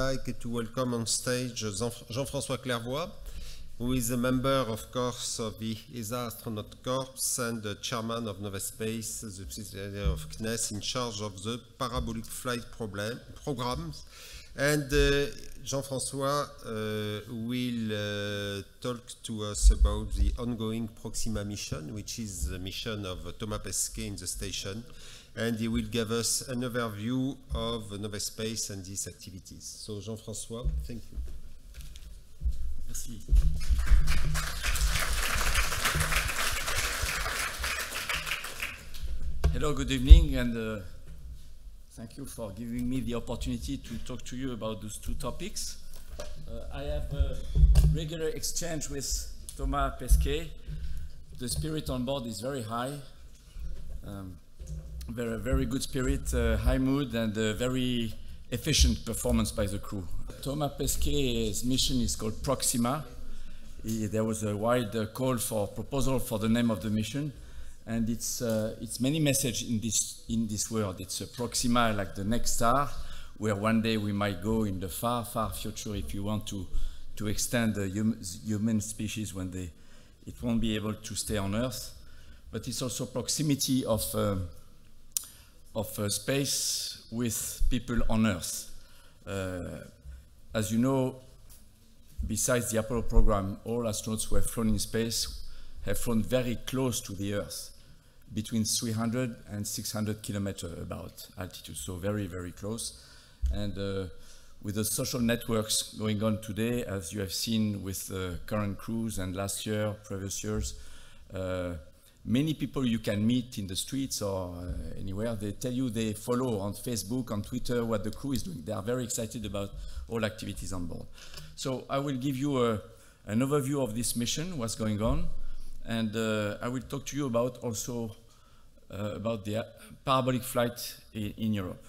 like to welcome on stage Jean-François Clairvoy, who is a member, of course, of the ESA Astronaut Corps and the chairman of Novaspace, the subsidiary of CNES, in charge of the parabolic flight programs. And Jean-François will talk to us about the ongoing Proxima mission, which is the mission of Thomas Pesquet in the station. And he will give us an overview of Novaspace and these activities. So, Jean-François, thank you. Merci. Hello, good evening, and thank you for giving me the opportunity to talk to you about those two topics. I have a regular exchange with Thomas Pesquet. The spirit on board is very high. Very good spirit, high mood, and very efficient performance by the crew. Thomas Pesquet's mission is called Proxima. There was a wide call for proposal for the name of the mission, and it's many messages in this world. It's Proxima, like the next star, where one day we might go in the far future if you want to extend the human species when it won't be able to stay on Earth. But it's also proximity of space with people on Earth. As you know, besides the Apollo program, all astronauts who have flown in space have flown very close to the Earth, between 300 and 600 kilometers about altitude, so very close. And with the social networks going on today, as you have seen with the current crews and last year, previous years, many people you can meet in the streets or anywhere, they tell you they follow on Facebook, on Twitter, what the crew is doing. They are very excited about all activities on board. So I will give you an overview of this mission, what's going on, and I will talk to you about also about the parabolic flight in Europe.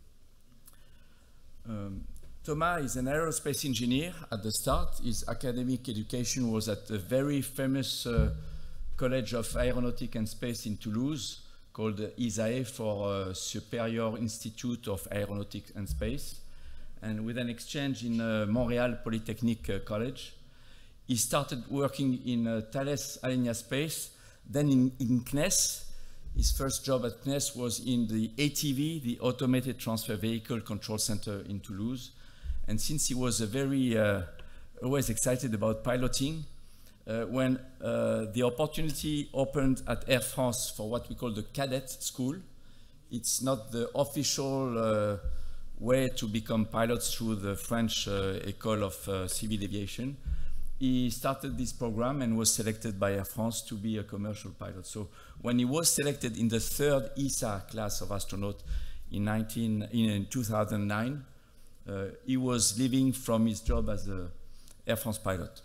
Thomas is an aerospace engineer at the start. His academic education was at the very famous College of Aeronautic and Space in Toulouse, called ISAE, for Superior Institute of Aeronautics and Space, and with an exchange in Montreal Polytechnic College. He started working in Thales Alenia Space, then in CNES. His first job at CNES was in the ATV, the Automated Transfer Vehicle Control Center in Toulouse. And since he was always excited about piloting, when the opportunity opened at Air France for what we call the cadet school, it's not the official way to become pilots through the French École of Civil Aviation. He started this program and was selected by Air France to be a commercial pilot. So when he was selected in the third ESA class of astronaut in 2009, he was leaving from his job as an Air France pilot.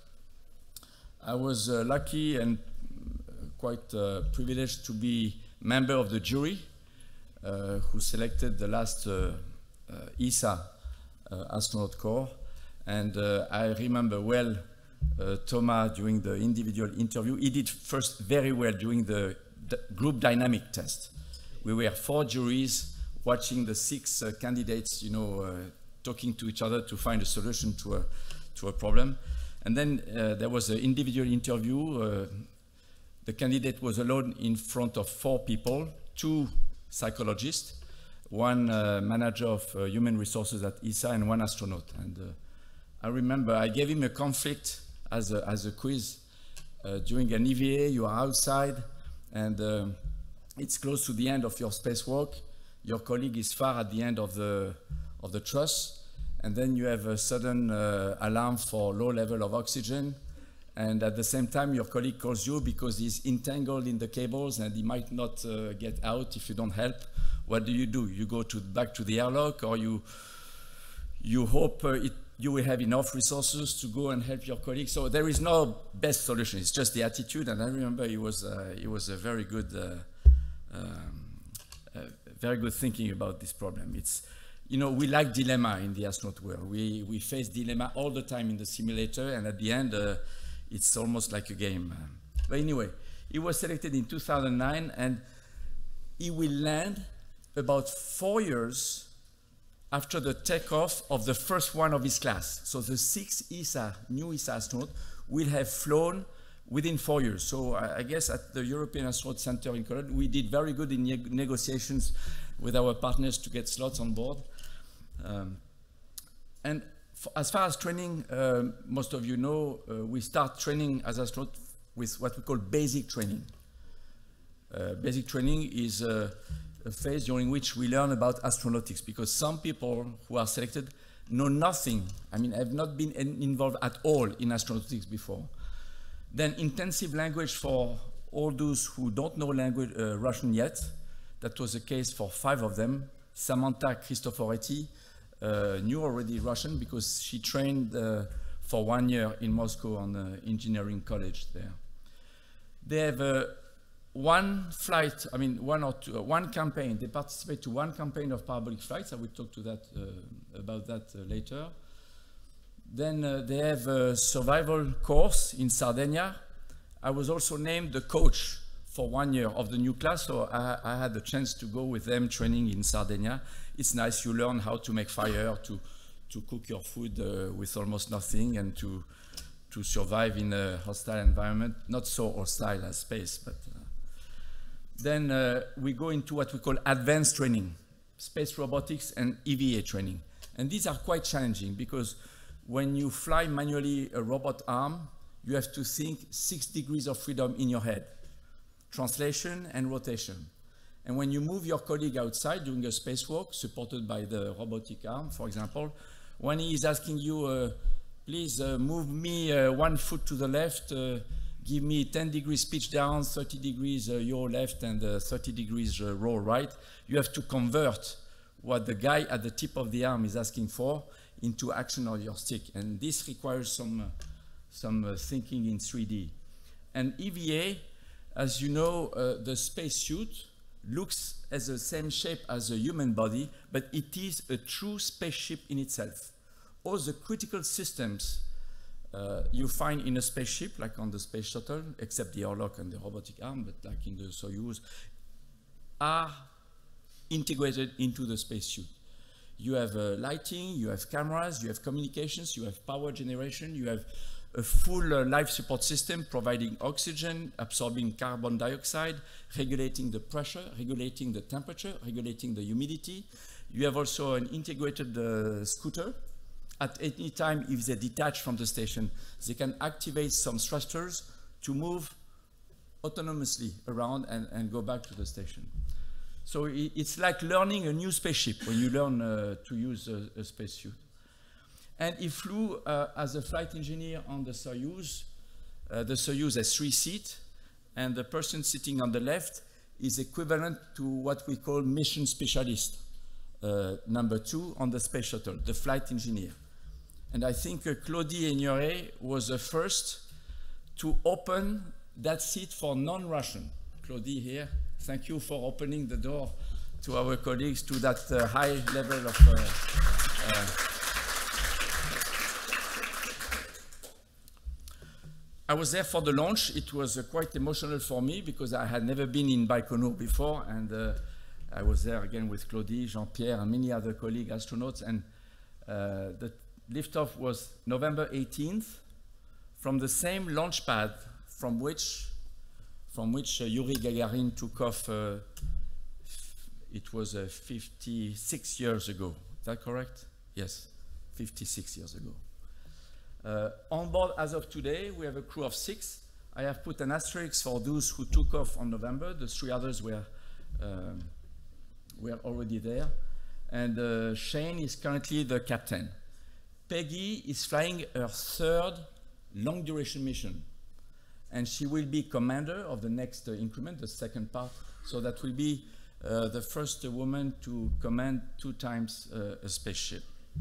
I was lucky and quite privileged to be member of the jury who selected the last ESA astronaut corps. And I remember well Thomas during the individual interview. He did first very well during the group dynamic test. We were 4 juries watching the 6 candidates, talking to each other to find a solution to a problem. And then there was an individual interview. The candidate was alone in front of 4 people, 2 psychologists, 1 manager of human resources at ESA, and 1 astronaut. And I remember I gave him a conflict as a quiz. During an EVA, you are outside, and it's close to the end of your spacewalk. Your colleague is far at the end of the truss. And then you have a sudden alarm for low level of oxygen. And at the same time, your colleague calls you because he's entangled in the cables and he might not get out if you don't help. What do? You go back to the airlock, or you hope you will have enough resources to go and help your colleague. So there is no best solution. It's just the attitude. And I remember it was a very good thinking about this problem. We like dilemma in the astronaut world. We face dilemma all the time in the simulator, and at the end, it's almost like a game. But anyway, he was selected in 2009, and he will land about 4 years after the takeoff of the first one of his class. So the 6 new ESA astronauts will have flown within 4 years. So I guess at the European Astronaut Center in Cologne, we did very good in negotiations with our partners to get slots on board. And as far as training, most of you know, we start training as astronauts with what we call basic training. Basic training is a phase during which we learn about astronautics, because some people who are selected know nothing. I mean, have not been involved at all in astronautics before. Then intensive language for all those who don't know language, Russian yet. That was the case for 5 of them. Samantha Cristoforetti knew already Russian because she trained for 1 year in Moscow on the engineering college there. They have one flight, I mean one campaign. They participate to one campaign of parabolic flights. I will talk to that about that later. Then they have a survival course in Sardinia. I was also named the coach for 1 year of the new class, so I had the chance to go with them training in Sardinia. It's nice, you learn how to make fire, to cook your food with almost nothing, and to survive in a hostile environment, not so hostile as space. But then we go into what we call advanced training, space robotics and EVA training. And these are quite challenging because when you fly manually a robot arm, you have to think 6 degrees of freedom in your head, translation and rotation. And when you move your colleague outside doing a spacewalk, supported by the robotic arm, for example, when he is asking you, please move me 1 foot to the left, give me 10 degrees pitch down, 30 degrees yaw left, and 30 degrees roll right, you have to convert what the guy at the tip of the arm is asking for into action on your stick. And this requires some thinking in 3D. And EVA, as you know, the spacesuit looks as the same shape as a human body, but it is a true spaceship in itself. All the critical systems you find in a spaceship, like on the space shuttle, except the airlock and the robotic arm, but like in the Soyuz, are integrated into the spacesuit. You have lighting, you have cameras, you have communications, you have power generation, you have a full life support system providing oxygen, absorbing carbon dioxide, regulating the pressure, regulating the temperature, regulating the humidity. You have also an integrated scooter. At any time, if they detach from the station, they can activate some thrusters to move autonomously around and go back to the station. So it's like learning a new spaceship when you learn to use a spacesuit. And he flew as a flight engineer on the Soyuz. The Soyuz has 3 seats, and the person sitting on the left is equivalent to what we call mission specialist, number 2 on the space shuttle, the flight engineer. And I think Claudie Ignoret was the first to open that seat for non-Russian. Claudie here, thank you for opening the door to our colleagues to that high level of... I was there for the launch. It was quite emotional for me because I had never been in Baikonur before, and I was there again with Claudie, Jean-Pierre, and many other colleague astronauts, and the liftoff was November 18th from the same launch pad from which Yuri Gagarin took off. It was 56 years ago. Is that correct? Yes, 56 years ago. On board as of today, we have a crew of 6. I have put an asterisk for those who took off on November. The 3 others were already there. And Shane is currently the captain. Peggy is flying her 3rd long-duration mission. And she will be commander of the next increment, the 2nd part. So that will be the first woman to command 2 times a spaceship.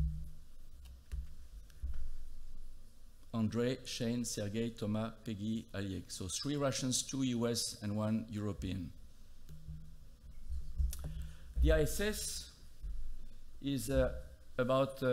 Andrei, Shane, Sergei, Thomas, Peggy, Oleg. So 3 Russians, 2 US, and 1 European. The ISS is about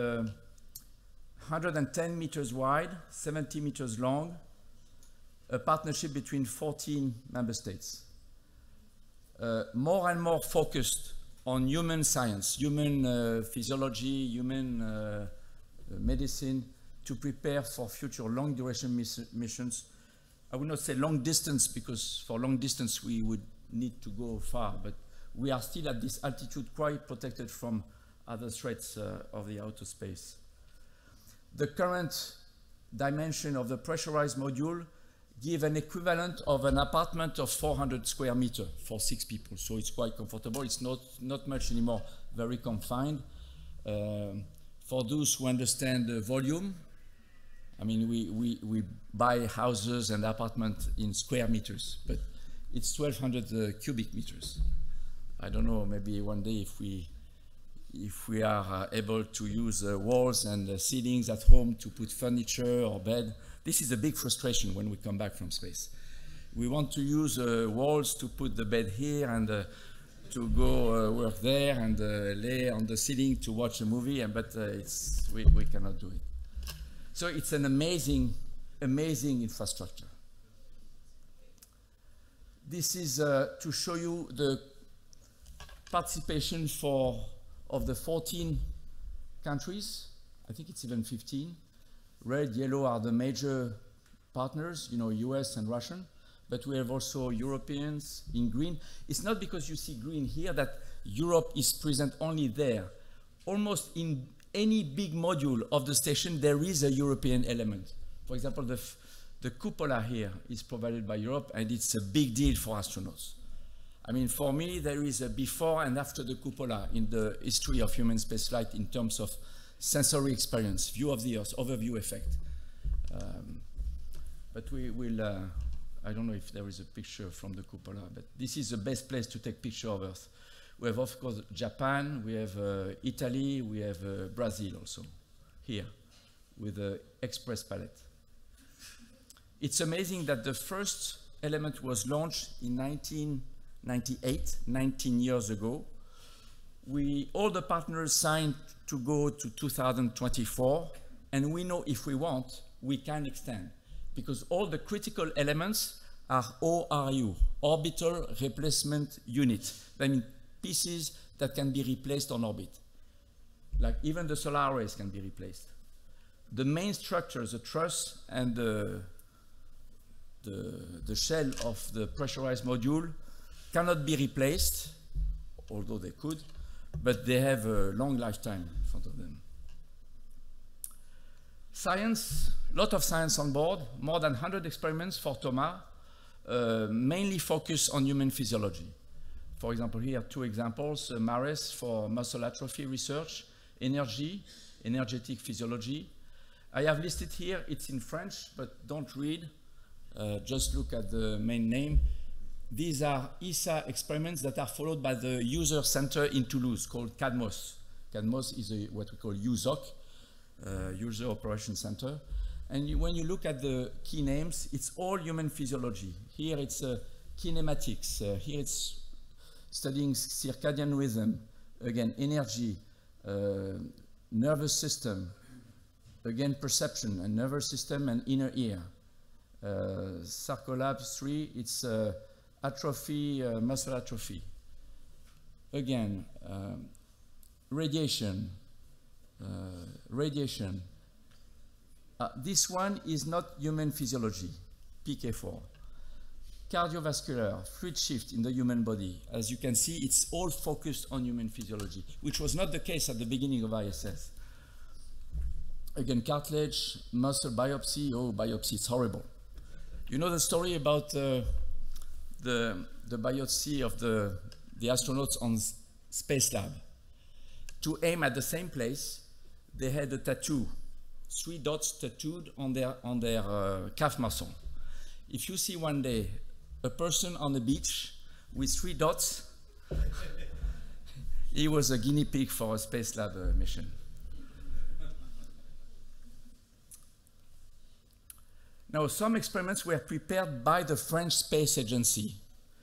110 meters wide, 70 meters long, a partnership between 14 member states. More and more focused on human science, human physiology, human medicine, to prepare for future long duration missions. I would not say long distance, because for long distance we would need to go far, but we are still at this altitude quite protected from other threats of the outer space. The current dimension of the pressurized module give an equivalent of an apartment of 400 square meters for 6 people. So it's quite comfortable. It's not much anymore, very confined. For those who understand the volume, I mean, we buy houses and apartments in square meters, but it's 1,200 cubic meters. I don't know, maybe one day if we are able to use walls and ceilings at home to put furniture or bed. This is a big frustration when we come back from space. We want to use walls to put the bed here and to go work there and lay on the ceiling to watch a movie, but we cannot do it. So it's an amazing, amazing infrastructure. This is to show you the participation of the 14 countries. I think it's even 15. Red, yellow are the major partners, you know, US and Russian, but we have also Europeans in green. It's not because you see green here that Europe is present only there. Almost in any big module of the station, there is a European element. For example, the cupola here is provided by Europe, and it's a big deal for astronauts. I mean, for me, there is a before and after the cupola in the history of human spaceflight in terms of sensory experience, view of the Earth, overview effect. But we will, I don't know if there is a picture from the cupola, but this is the best place to take picture of Earth. We have, of course, Japan, we have Italy, we have Brazil also, here, with the Express palette. It's amazing that the first element was launched in 1998, 19 years ago. All the partners signed to go to 2024, and we know if we want, we can extend, because all the critical elements are ORU, orbital replacement unit. That means pieces that can be replaced on orbit. Like even the solar arrays can be replaced. The main structures, the truss and the shell of the pressurized module cannot be replaced, although they could, but they have a long lifetime in front of them. Science, a lot of science on board, more than 100 experiments for Thomas, mainly focused on human physiology. For example, here 2 examples, MARES for muscle atrophy research, energetic physiology. I have listed here, it's in French, but don't read, just look at the main name. These are ESA experiments that are followed by the user center in Toulouse called CADMOS. CADMOS is what we call USOC, User Operation Center. And when you look at the key names, it's all human physiology. Here it's kinematics, here it's studying circadian rhythm, again energy, nervous system, again perception and nervous system and inner ear. Sarcolab 3, it's atrophy, muscle atrophy. Again, radiation. This one is not human physiology, PK4. Cardiovascular, fluid shift in the human body. As you can see, it's all focused on human physiology, which was not the case at the beginning of ISS. Again, cartilage, muscle biopsy. Oh, biopsy, it's horrible. You know the story about the biopsy of the astronauts on Space Lab. To aim at the same place, they had a tattoo, 3 dots tattooed on their calf muscle. If you see one day a person on the beach with 3 dots, he was a guinea pig for a Space Lab mission. Now, some experiments were prepared by the French Space Agency,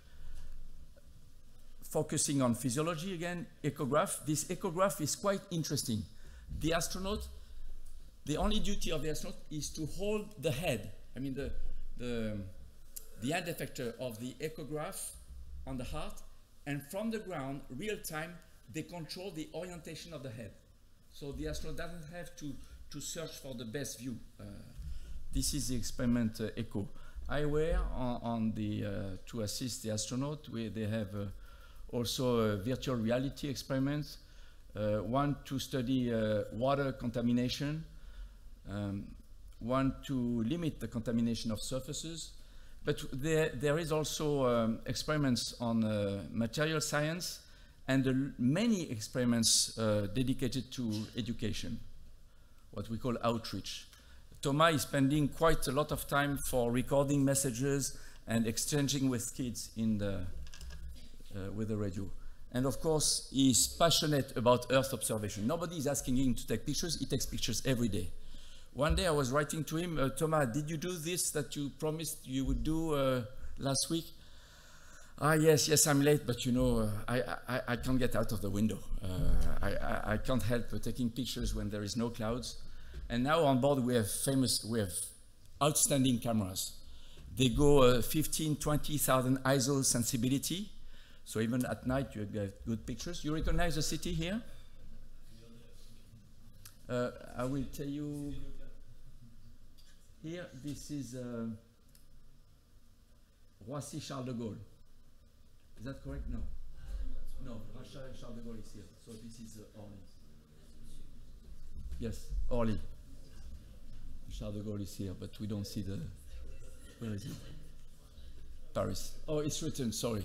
focusing on physiology again, echograph. This echograph is quite interesting. The astronaut, the only duty of the astronaut is to hold the head, I mean the end effector of the echograph on the heart, and from the ground, real time, they control the orientation of the head. So the astronaut doesn't have to search for the best view. This is the experiment ECHO. Eyewear on the, to assist the astronaut. They have also virtual reality experiments. One to study water contamination, one to limit the contamination of surfaces. But there is also experiments on material science and many experiments dedicated to education, what we call outreach. Thomas is spending quite a lot of time for recording messages and exchanging with kids in the, with the radio. And of course, he's passionate about Earth observation. Nobody is asking him to take pictures. He takes pictures every day. One day I was writing to him, Thomas, did you do this that you promised you would do last week? Yes, I'm late, but you know, I can't get out of the window. I can't help taking pictures when there is no clouds. And now on board we have outstanding cameras. They go 15, 20,000 ISO sensibility. So even at night you get good pictures. You recognize the city here? I will tell you. Here, this is Roissy Charles de Gaulle. Is that correct? No. No, Charles de Gaulle is here. So this is Orly. Yes, Orly. Charles de Gaulle is here, but we don't see the. Where is it? Paris. Oh, it's written, sorry.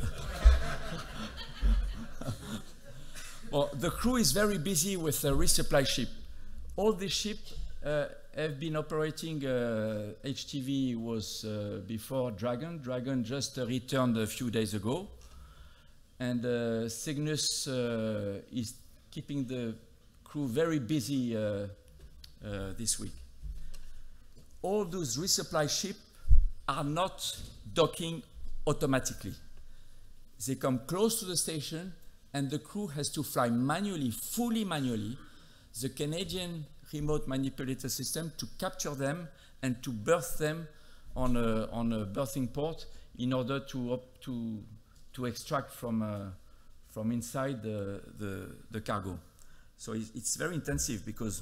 Well, the crew is very busy with the resupply ship. All the ships have been operating. HTV was before Dragon. Dragon just returned a few days ago. And Cygnus is keeping the crew very busy this week. All those resupply ships are not docking automatically. They come close to the station and the crew has to fly manually, fully manually, the Canadian remote manipulator system to capture them and to berth them on a berthing port in order to extract from inside the cargo. So it's very intensive because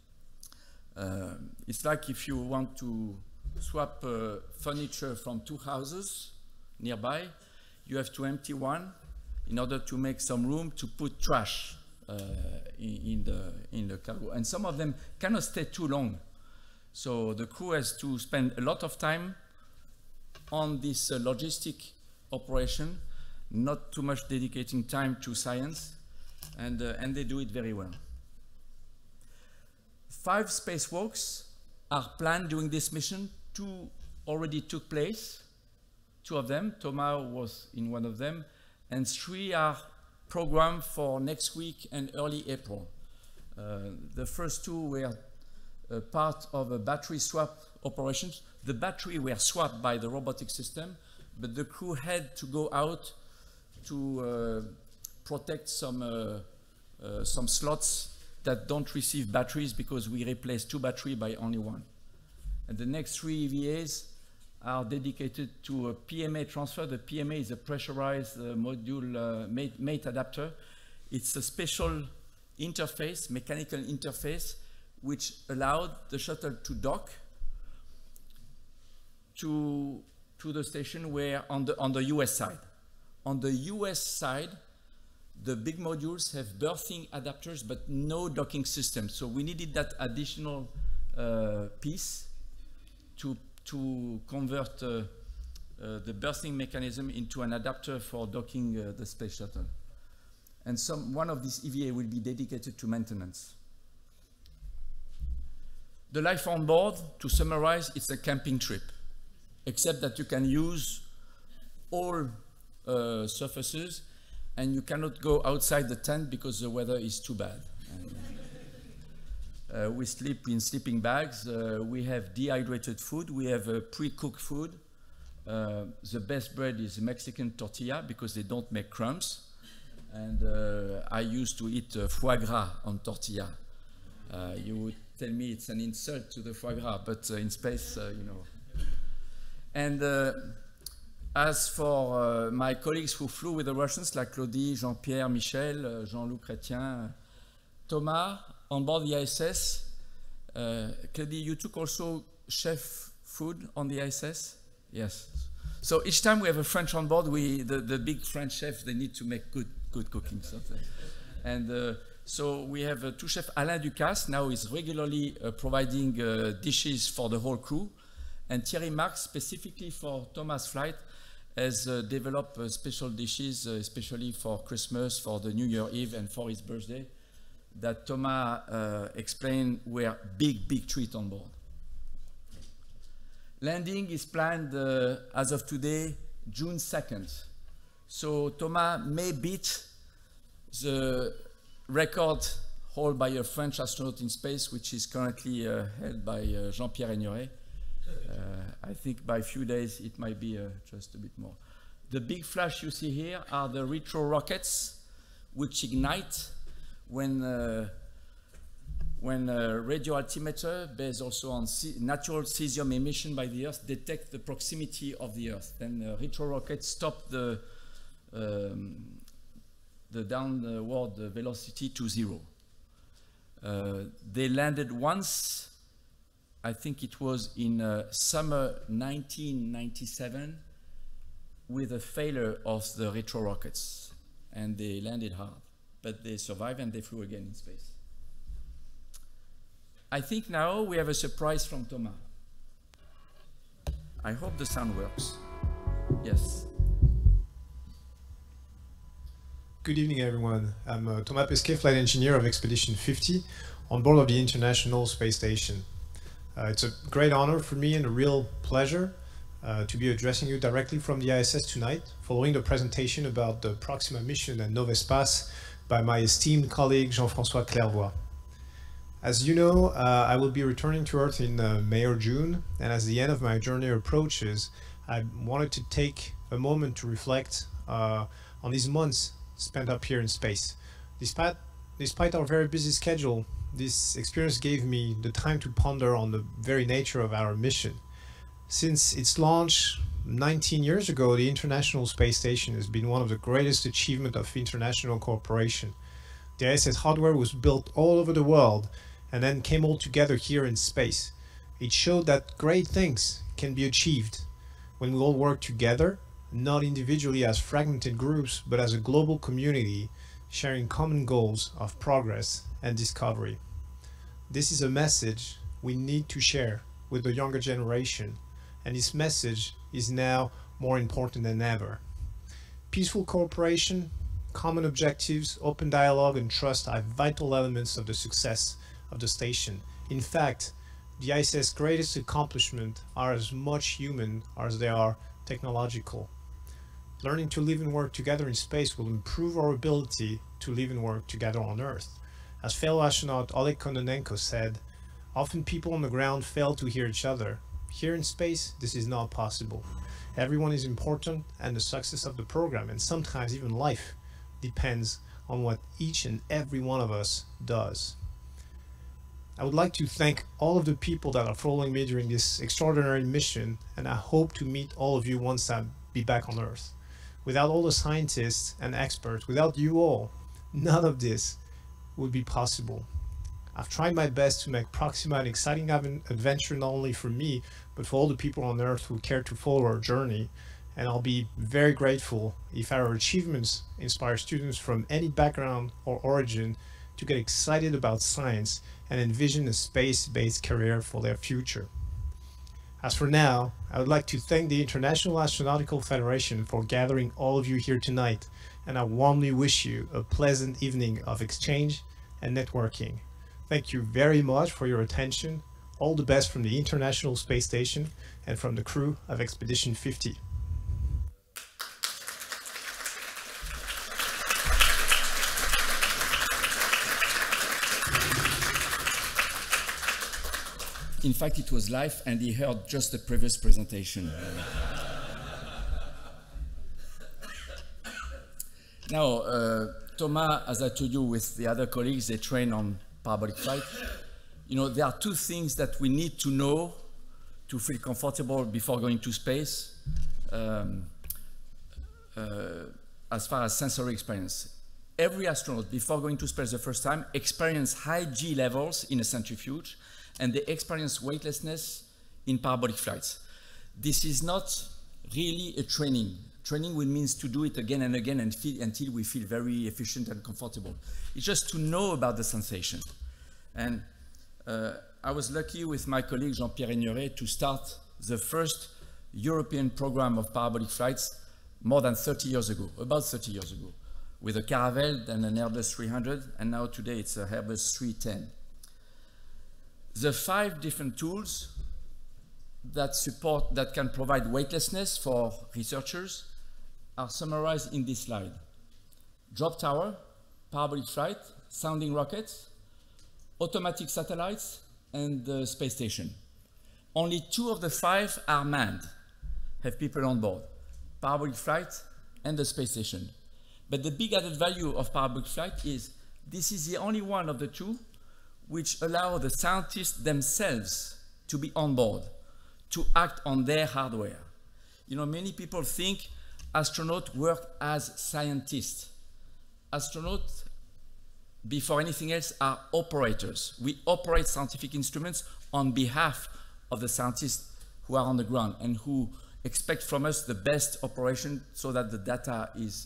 it's like if you want to swap furniture from two houses nearby, you have to empty one in order to make some room to put trash in the cargo. And some of them cannot stay too long. So the crew has to spend a lot of time on this logistic operation, not too much dedicating time to science, and they do it very well. 5 spacewalks are planned during this mission. 2 already took place, 2 of them. Thomas was in one of them, and 3 are programmed for next week and early April. The first 2 were part of a battery swap operation. The battery were swapped by the robotic system, but the crew had to go out to protect some slots that don't receive batteries because we replaced 2 batteries by only 1. And the next 3 EVAs are dedicated to a PMA transfer. The PMA is a pressurized module mate adapter. It's a special interface, mechanical interface, which allowed the shuttle to dock to the station where on the US side. On the US side, the big modules have berthing adapters, but no docking system. So we needed that additional piece to convert the berthing mechanism into an adapter for docking the space shuttle. And one of these EVA will be dedicated to maintenance. The life on board, to summarize, it's a camping trip, except that you can use all surfaces, and you cannot go outside the tent because the weather is too bad. We sleep in sleeping bags. We have dehydrated food. We have pre-cooked food. The best bread is Mexican tortilla because they don't make crumbs. And I used to eat foie gras on tortilla. You would tell me it's an insult to the foie gras, but in space, you know. And As for my colleagues who flew with the Russians, like Claudie, Jean-Pierre, Michel, Jean-Loup Chrétien, Thomas, on board the ISS, Claudie, you took also chef food on the ISS? Yes. So each time we have a French on board, the big French chefs, they need to make good cooking. And so we have two chefs. Alain Ducasse now is regularly providing dishes for the whole crew. And Thierry Marx, specifically for Thomas' flight, has developed special dishes, especially for Christmas, for the New Year Eve, and for his birthday, that Thomas explained were big treat on board. Landing is planned as of today, June 2nd. So Thomas may beat the record held by a French astronaut in space, which is currently held by Jean-Pierre Aigneret. I think by a few days it might be just a bit more. The big flash you see here are the retro rockets, which ignite when a radio altimeter based also on natural cesium emission by the Earth detect the proximity of the Earth. Then retro rockets stop the downward velocity to 0. They landed once, I think it was in summer 1997, with a failure of the retro rockets, and they landed hard, but they survived and they flew again in space. I think now we have a surprise from Thomas. I hope the sound works. Yes. Good evening, everyone. I'm Thomas Pesquet, flight engineer of Expedition 50 on board of the International Space Station. It's a great honor for me and a real pleasure to be addressing you directly from the ISS tonight, following the presentation about the Proxima mission and Novespace by my esteemed colleague Jean-François Clairvoy. As you know, I will be returning to Earth in May or June, and as the end of my journey approaches, I wanted to take a moment to reflect on these months spent up here in space. Despite our very busy schedule, this experience gave me the time to ponder on the very nature of our mission. Since its launch 19 years ago, the International Space Station has been one of the greatest achievements of international cooperation. The ISS hardware was built all over the world and then came all together here in space. It showed that great things can be achieved when we all work together, not individually as fragmented groups, but as a global community sharing common goals of progress and discovery. This is a message we need to share with the younger generation, and this message is now more important than ever. Peaceful cooperation, common objectives, open dialogue, and trust are vital elements of the success of the station. In fact, the ISS' greatest accomplishments are as much human as they are technological. Learning to live and work together in space will improve our ability to live and work together on Earth. As fellow astronaut Oleg Kononenko said, often people on the ground fail to hear each other. Here in space, this is not possible. Everyone is important, and the success of the program, and sometimes even life, depends on what each and every one of us does. I would like to thank all of the people that are following me during this extraordinary mission, and I hope to meet all of you once I be back on Earth. Without all the scientists and experts, without you all, none of this would be possible. I've tried my best to make Proxima an exciting adventure not only for me, but for all the people on Earth who care to follow our journey, and I'll be very grateful if our achievements inspire students from any background or origin to get excited about science and envision a space-based career for their future. As for now, I would like to thank the International Astronautical Federation for gathering all of you here tonight, and I warmly wish you a pleasant evening of exchange and networking. Thank you very much for your attention. All the best from the International Space Station and from the crew of Expedition 50. In fact, it was live, and he heard just the previous presentation. Now, Thomas, as I told you, with the other colleagues, they train on parabolic flight. You know, there are two things that we need to know to feel comfortable before going to space. as far as sensory experience. Every astronaut, before going to space the first time, experience high G levels in a centrifuge, and they experience weightlessness in parabolic flights. This is not really a training. Training will means to do it again and again and until we feel very efficient and comfortable. It's just to know about the sensation. And I was lucky with my colleague Jean-Pierre Aigneret to start the first European program of parabolic flights more than 30 years ago, about 30 years ago, with a Caravelle and an Airbus 300, and now today it's a Airbus 310. The 5 different tools that can provide weightlessness for researchers are summarized in this slide. Drop tower, parabolic flight, sounding rockets, automatic satellites, and the space station. Only 2 of the 5 are manned, have people on board, parabolic flight and the space station. But the big added value of parabolic flight is this is the only one of the 2 which allow the scientists themselves to be on board, to act on their hardware. You know, many people think astronauts work as scientists. Astronauts, before anything else, are operators. We operate scientific instruments on behalf of the scientists who are on the ground and who expect from us the best operation so that the data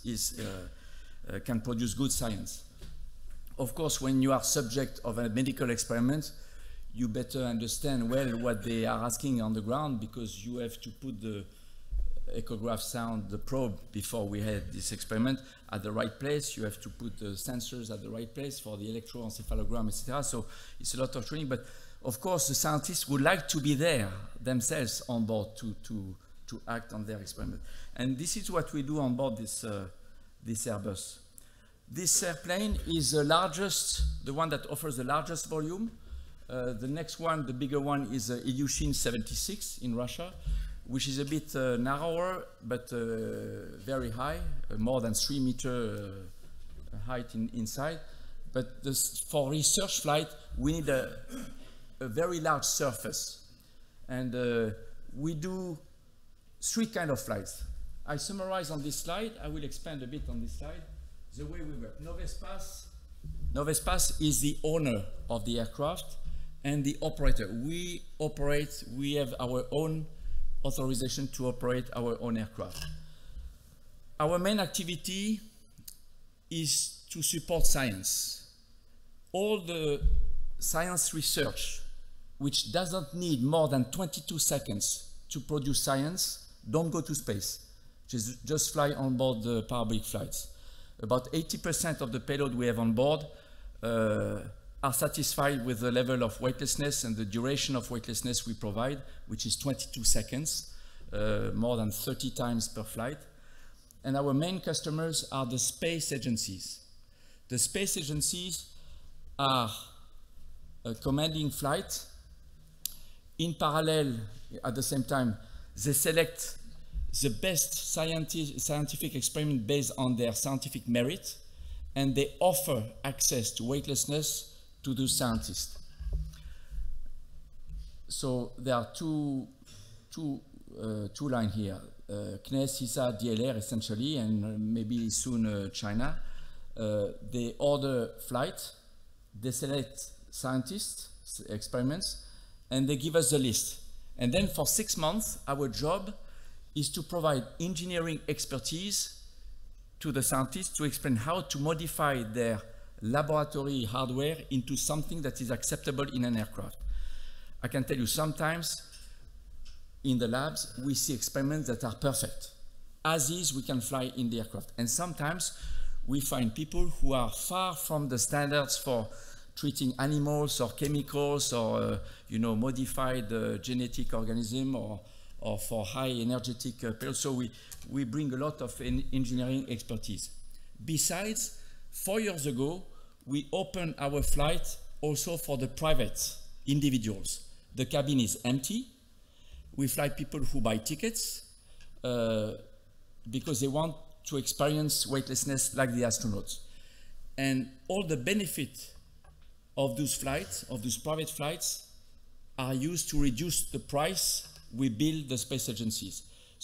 can produce good science. Of course, when you are subject of a medical experiment, you better understand well what they are asking on the ground, because you have to put the echograph sound, the probe, before we had this experiment, at the right place. You have to put the sensors at the right place for the electroencephalogram, etc. So it's a lot of training, but of course the scientists would like to be there themselves on board to act on their experiment. And this is what we do on board this Airbus. This airplane is the one that offers the largest volume. The next one, the bigger one, is Ilyushin 76 in Russia, which is a bit narrower, but very high, more than 3 meter height inside. But for research flight, we need a very large surface. And we do 3 kinds of flights. I summarize on this slide. I will expand a bit on this slide. The way we work. Novespace is the owner of the aircraft and the operator. We have our own authorization to operate our own aircraft. Our main activity is to support science. All the science research which doesn't need more than 22 seconds to produce science don't go to space, just fly on board the parabolic flights. About 80% of the payload we have on board are satisfied with the level of weightlessness and the duration of weightlessness we provide, which is 22 seconds, more than 30 times per flight. And our main customers are the space agencies. The space agencies are commanding flight. In parallel, at the same time, they select the best scientific experiment based on their scientific merit, and they offer access to weightlessness to those scientists. So there are two lines here, CNES, ESA, DLR essentially, and maybe soon China. They order flight, they select scientists, experiments, and they give us the list. And then for 6 months, our job is to provide engineering expertise to the scientists to explain how to modify their laboratory hardware into something that is acceptable in an aircraft. I can tell you sometimes in the labs we see experiments that are perfect. As is, we can fly in the aircraft. And sometimes we find people who are far from the standards for treating animals or chemicals or modified genetic organism or for high energetic payload. So we bring a lot of engineering expertise. Besides, 4 years ago, we opened our flight also for the private individuals. The cabin is empty. We fly people who buy tickets because they want to experience weightlessness like the astronauts. And all the benefit of those flights, of those private flights, are used to reduce the price we bill the space agencies.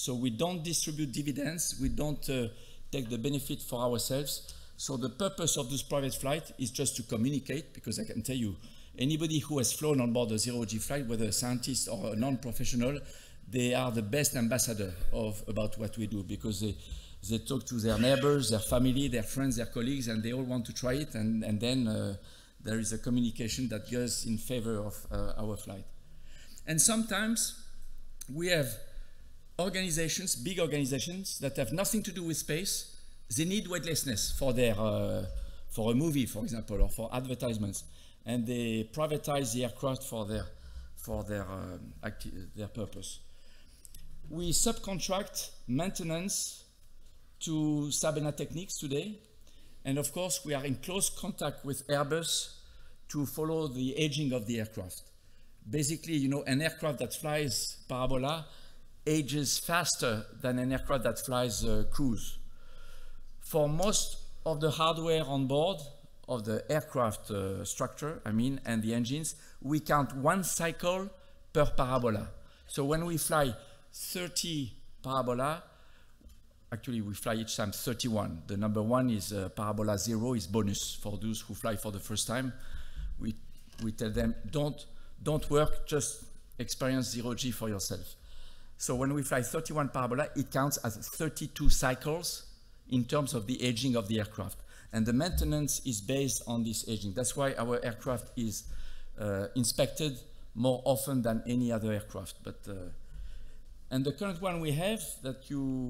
So we don't distribute dividends, we don't take the benefit for ourselves. So the purpose of this private flight is just to communicate, because I can tell you, anybody who has flown on board a zero-G flight, whether a scientist or a non-professional, they are the best ambassador about what we do, because they talk to their neighbors, their family, their friends, their colleagues, and they all want to try it, and then there is a communication that goes in favor of our flight. And sometimes we have organizations, big organizations, that have nothing to do with space. They need weightlessness for their for a movie, for example, or for advertisements, and they privatize the aircraft for their purpose. We subcontract maintenance to Sabena Techniques today, and of course we are in close contact with Airbus to follow the aging of the aircraft. Basically, you know, an aircraft that flies parabola ages faster than an aircraft that flies cruise. For most of the hardware on board of the aircraft structure, and the engines, we count 1 cycle per parabola. So when we fly 30 parabola, actually we fly each time 31. The number 1 is parabola 0, is bonus for those who fly for the first time. We tell them, don't work, just experience zero-G for yourself. So when we fly 31 parabola, it counts as 32 cycles in terms of the aging of the aircraft. And the maintenance is based on this aging. That's why our aircraft is inspected more often than any other aircraft. And the current one we have that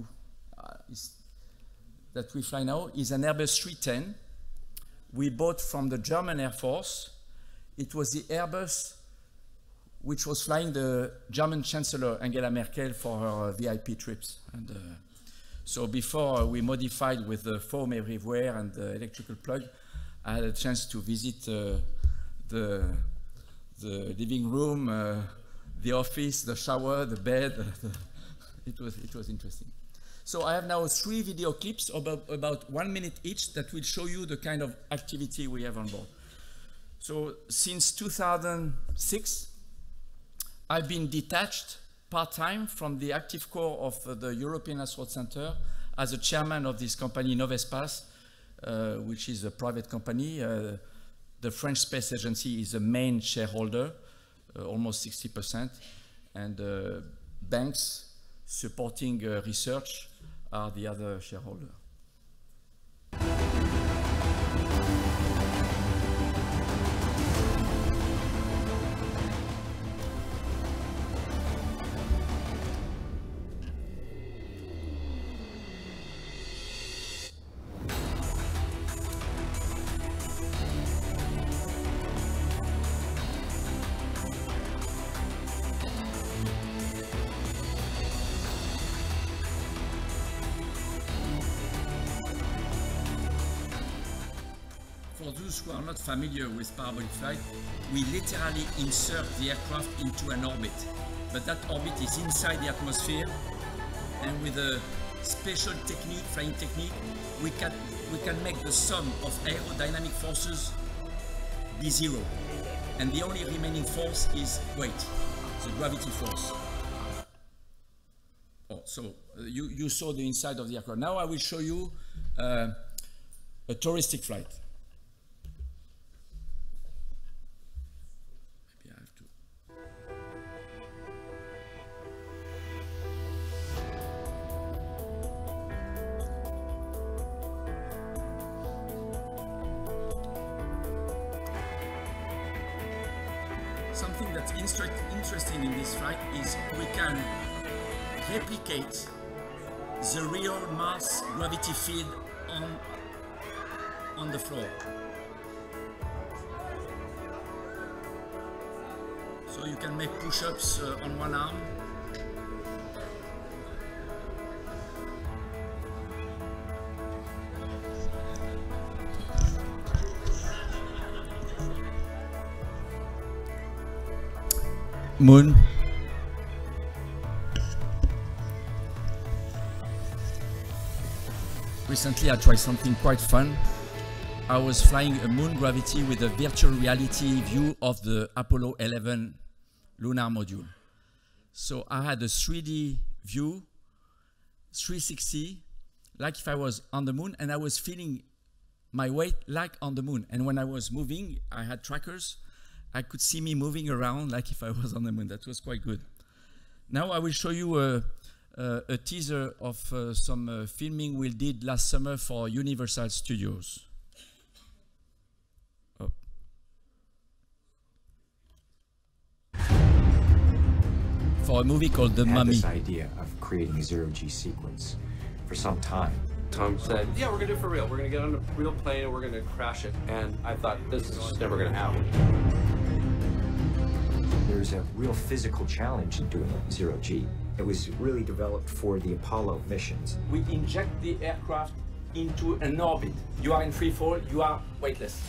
we fly now is an Airbus 310. We bought from the German Air Force. It was the Airbus which was flying the German Chancellor Angela Merkel for her VIP trips. And so before we modified with the foam everywhere and the electrical plug, I had a chance to visit the living room, the office, the shower, the bed. It was interesting. So I have now 3 video clips about 1 minute each that will show you the kind of activity we have on board. So since 2006, I've been detached part-time from the active core of the European Astronaut Center as a chairman of this company, Novespace, which is a private company. The French Space Agency is the main shareholder, almost 60%, and banks supporting research are the other shareholder. For those who are not familiar with parabolic flight, we literally insert the aircraft into an orbit, but that orbit is inside the atmosphere, and with a special technique, flying technique, we can make the sum of aerodynamic forces be 0, and the only remaining force is weight, the gravity force. Oh, so you saw the inside of the aircraft. Now I will show you a touristic flight. Something that's interesting in this flight is we can replicate the real Mars gravity field on the floor. So you can make push-ups on one arm. Moon. Recently I tried something quite fun. I was flying a moon gravity with a virtual reality view of the Apollo 11 lunar module. So I had a 3D view 360, like if I was on the moon, and I was feeling my weight like on the moon. And when I was moving, I had trackers. I could see me moving around like if I was on the moon. That was quite good. Now I will show you a teaser of some filming we did last summer for Universal Studios. Oh. For a movie called The Mummy. This idea of creating a zero-G sequence for some time. Tom said, yeah, we're gonna do it for real. We're gonna get on a real plane and we're gonna crash it. And I thought, this is just never gonna happen. There's a real physical challenge in doing zero-G. It was really developed for the Apollo missions. We inject the aircraft into an orbit. You are in free fall, you are weightless.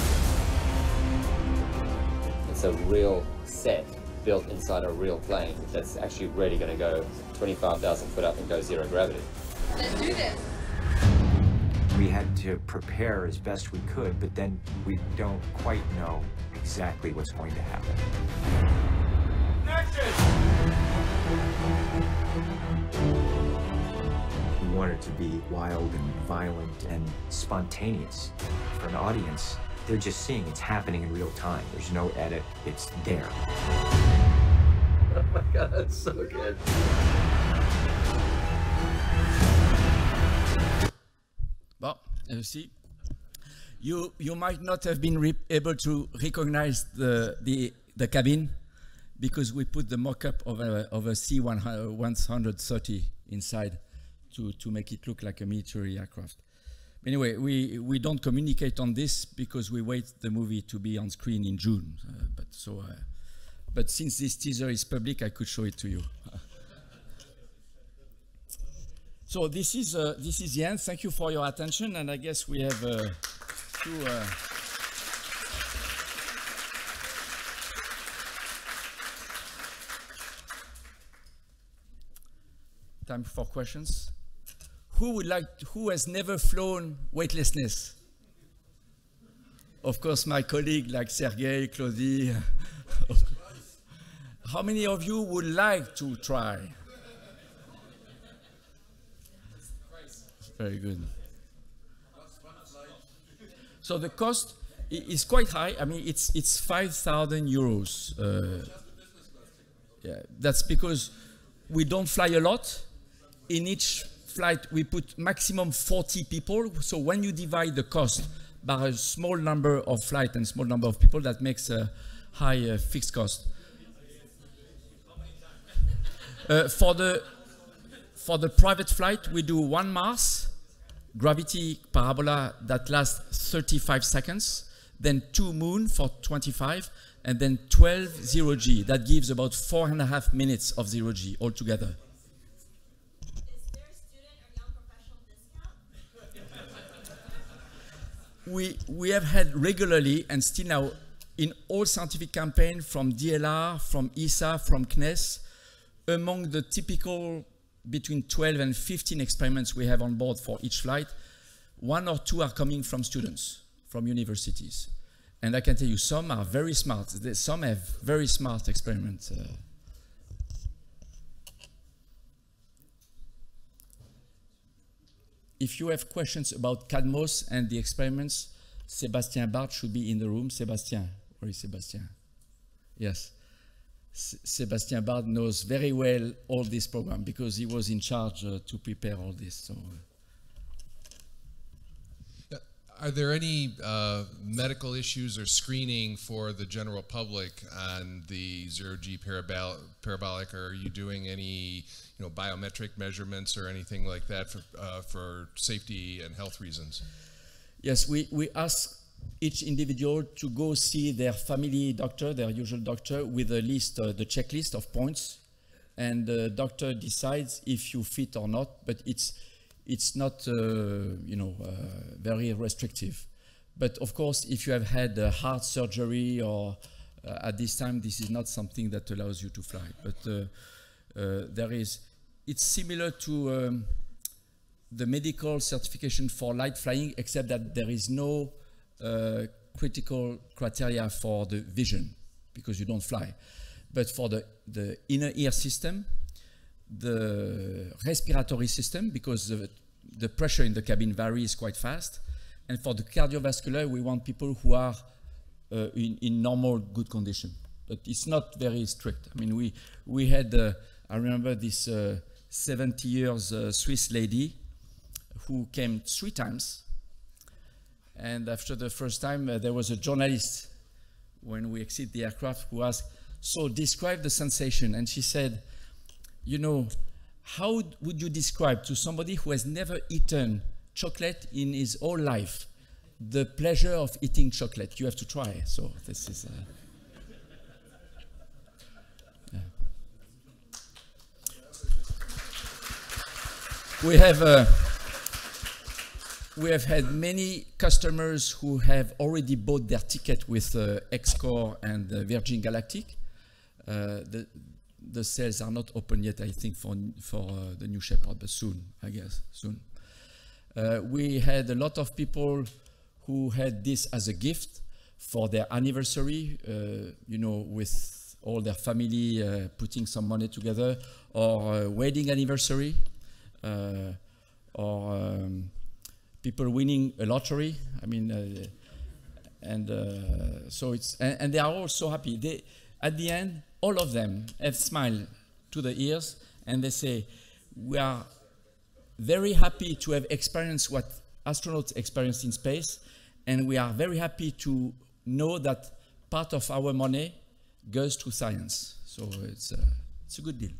It's a real set built inside a real plane that's actually really going to go 25,000 foot up and go zero gravity. Let's do this. We had to prepare as best we could, but then we don't quite know exactly what's going to happen. We wanted to be wild and violent and spontaneous. For an audience, they're just seeing it's happening in real time. There's no edit, it's there. Oh my God, that's so good. Well, you see, you might not have been able to recognize the cabin because we put the mock-up of a C-130 inside to make it look like a military aircraft. Anyway, we don't communicate on this because we wait the movie to be on screen in June. But since this teaser is public, I could show it to you. So this is the end. Thank you for your attention, and I guess we have two. Time for questions. Who has never flown weightlessness? Of course, my colleague like Sergey, Claudie. How many of you would like to try? Very good. So the cost is quite high. I mean, it's 5,000 euros. Yeah, that's because we don't fly a lot. In each flight, we put maximum 40 people. So when you divide the cost by a small number of flights and small number of people, that makes a high fixed cost. For the private flight, we do 1 Mars, gravity parabola that lasts 35 seconds, then 2 Moon for 25, and then 12 zero-G. That gives about 4.5 minutes of zero-G altogether. Is there a student or young professional discount? We have had regularly and still now in all scientific campaigns from DLR, from ESA, from CNES, among the typical between 12 and 15 experiments we have on board for each flight, 1 or 2 are coming from students, from universities. And I can tell you some are very smart. Some have very smart experiments. If you have questions about Cadmos and the experiments, Sébastien Bart should be in the room. Sébastien, where is Sébastien? Yes. Sébastien Bart knows very well all this program because he was in charge to prepare all this. So, are there any medical issues or screening for the general public on the zero-G parabolic? Or are you doing any, biometric measurements or anything like that for safety and health reasons? Yes, we ask each individual to go see their family doctor, their usual doctor, with a list, the checklist of points, and the doctor decides if you fit or not. But it's not, very restrictive. But of course, if you have had heart surgery or at this time, this is not something that allows you to fly. But it's similar to the medical certification for light flying, except that there is no critical criteria for the vision because you don't fly. But for the inner ear system, the respiratory system, because the pressure in the cabin varies quite fast. And for the cardiovascular, we want people who are in normal, good condition. But it's not very strict. I mean, we had, I remember this 70 years Swiss lady who came 3 times. And after the first time, there was a journalist when we exit the aircraft who asked, so describe the sensation. And she said, you know, how would you describe to somebody who has never eaten chocolate in his whole life the pleasure of eating chocolate? You have to try. So this is... yeah. We have had many customers who have already bought their ticket with Xcore and Virgin Galactic. The sales are not open yet, I think, for the New Shepard, but soon, I guess, soon. We had a lot of people who had this as a gift for their anniversary, you know, with all their family putting some money together, or wedding anniversary, or people winning a lottery. I mean, so it's, and they are all so happy. They, at the end, all of them have smiled to the ears, and they say, we are very happy to have experienced what astronauts experience in space, and we are very happy to know that part of our money goes to science. So it's a good deal.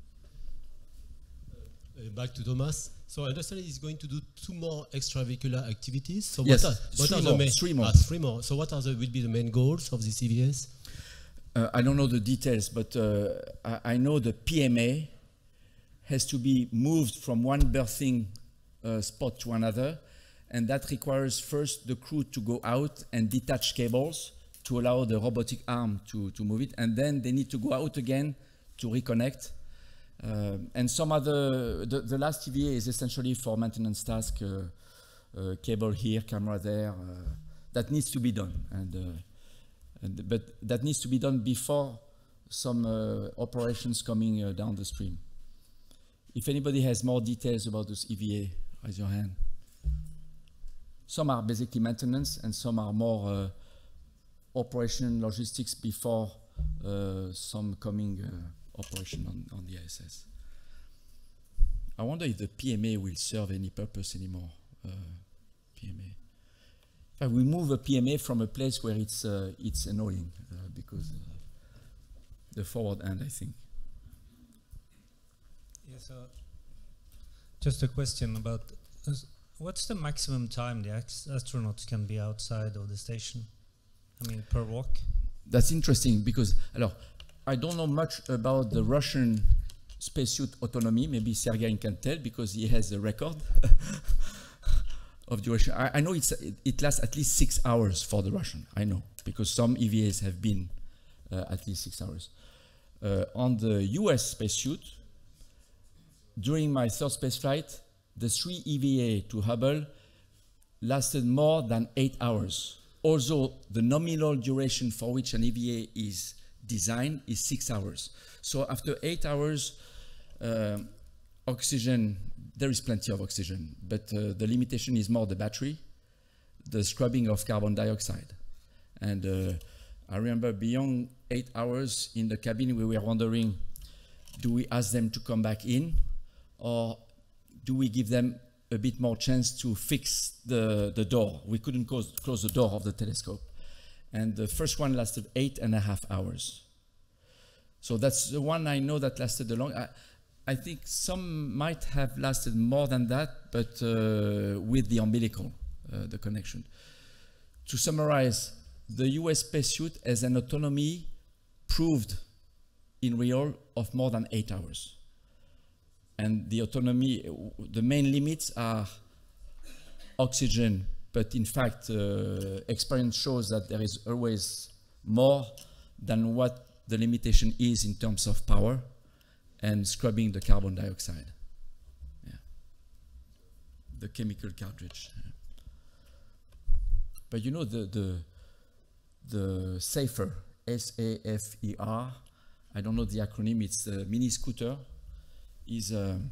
Back to Thomas. So I understand he's going to do 2 more extravehicular activities. So yes, what are the main, 3 more. 3 more. So what are will be the main goals of this EVAs? I don't know the details, but I know the PMA has to be moved from one berthing spot to another, and that requires first the crew to go out and detach cables to allow the robotic arm to move it, and then they need to go out again to reconnect. And some other, the last EVA is essentially for maintenance task, cable here, camera there, that needs to be done. But that needs to be done before some operations coming down the stream. If anybody has more details about this EVA, raise your hand. Some are basically maintenance, and some are more operation logistics before some coming operation on the ISS. I wonder if the PMA will serve any purpose anymore. PMA. In fact, we move a PMA from a place where it's annoying because the forward end, I think. Yes, just a question about what's the maximum time the astronauts can be outside of the station? I mean, per walk? That's interesting because, alors, I don't know much about the Russian spacesuit autonomy. Maybe Sergei can tell because he has a record of duration. I know it lasts at least 6 hours for the Russian. I know because some EVAs have been at least 6 hours. On the US spacesuit, during my 3rd space flight, the 3 EVA to Hubble lasted more than 8 hours. Although the nominal duration for which an EVA is designed is 6 hours. So after 8 hours, oxygen, there is plenty of oxygen, but the limitation is more the battery, the scrubbing of carbon dioxide. And I remember beyond 8 hours in the cabin, we were wondering, do we ask them to come back in, or do we give them a bit more chance to fix the door? We couldn't close the door of the telescope. And the first one lasted 8.5 hours. So that's the one I know that lasted the long. I think some might have lasted more than that, but with the umbilical, the connection. To summarize, the US spacesuit has an autonomy proved in real of more than 8 hours. And the autonomy, the main limits are oxygen, but in fact, experience shows that there is always more than what the limitation is in terms of power and scrubbing the carbon dioxide. Yeah. The chemical cartridge. Yeah. But you know the SAFER, S-A-F-E-R, I don't know the acronym, it's a mini scooter. is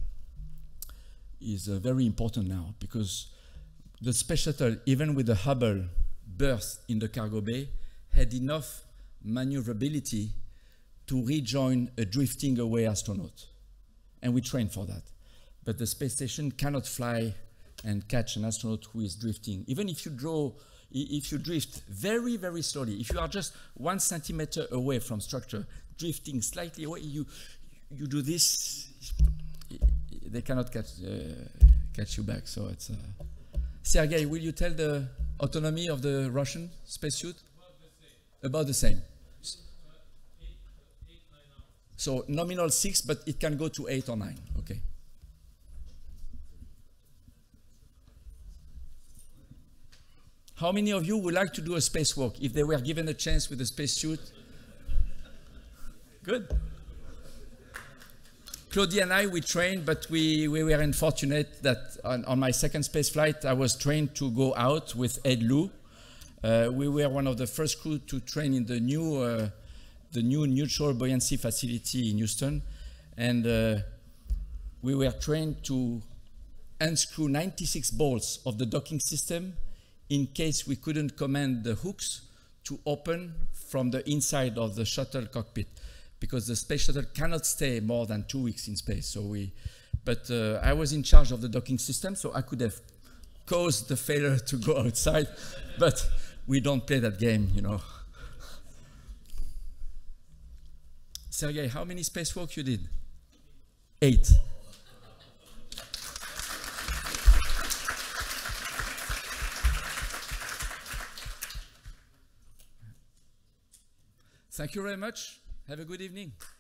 very important now, because the Space Shuttle, even with the Hubble berth in the cargo bay, had enough maneuverability to rejoin a drifting away astronaut. And we trained for that. But the space station cannot fly and catch an astronaut who is drifting. Even if you drift very, very slowly, if you are just 1 centimeter away from structure, drifting slightly away, you do this, they cannot catch you back. So it's Sergei, will you tell the autonomy of the Russian spacesuit? About the same. So nominal 6, but it can go to 8 or 9. Okay. How many of you would like to do a spacewalk if they were given a chance with a spacesuit? Good. Claudia and I, we trained, but we were unfortunate that on my second space flight, I was trained to go out with Ed Lu. We were one of the first crew to train in the new neutral buoyancy facility in Houston. And we were trained to unscrew 96 bolts of the docking system in case we couldn't command the hooks to open from the inside of the shuttle cockpit, because the space shuttle cannot stay more than 2 weeks in space. So but I was in charge of the docking system, so I could have caused the failure to go outside, but we don't play that game, you know. Sergei, how many spacewalks you did? 8. Thank you very much. Have a good evening.